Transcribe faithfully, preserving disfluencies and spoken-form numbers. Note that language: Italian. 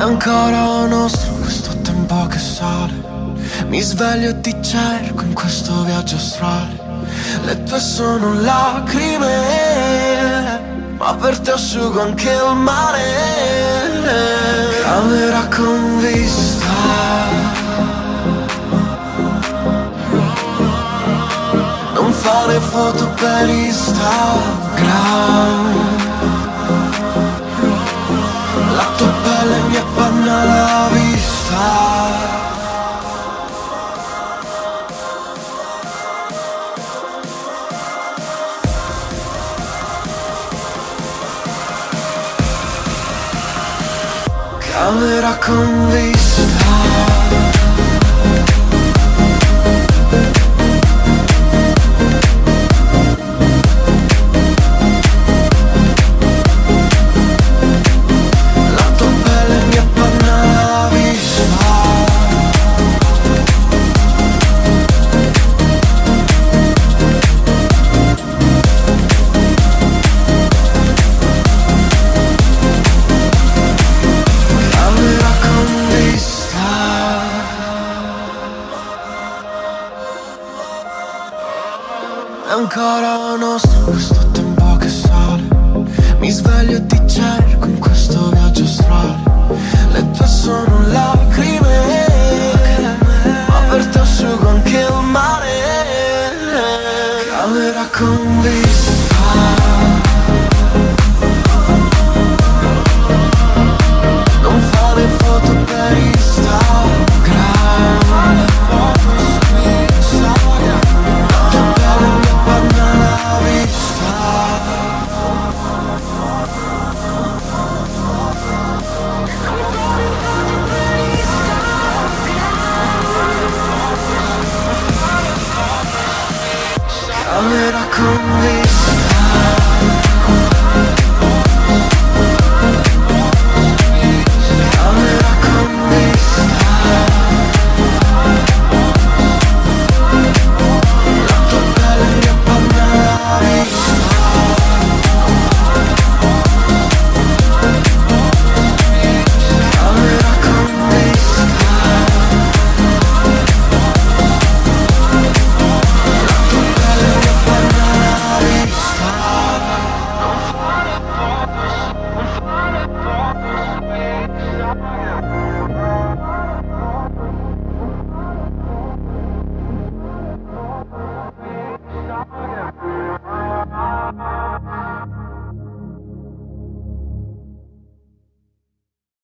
ancora nostro questo tempo che sale. Mi sveglio e ti cerco in questo viaggio astrale. Le tue sono lacrime, ma per te asciugo anche il mare. Camera con vista, non fare foto per Instagram. La tua pelle mi appanna la vista. Camera con vista, la tua pelle mi appanna la vista. È ancora nostro questo tempo che sale. Mi sveglio e ti cerco in questo viaggio astrale. Le tue sono lacrime, ma per te asciugo anche il mare. Camera con vista, non fare foto per Instagram. Camera con vista, camera con vista. La tua pelle mi appanna la vista. Camera con vista, yeah.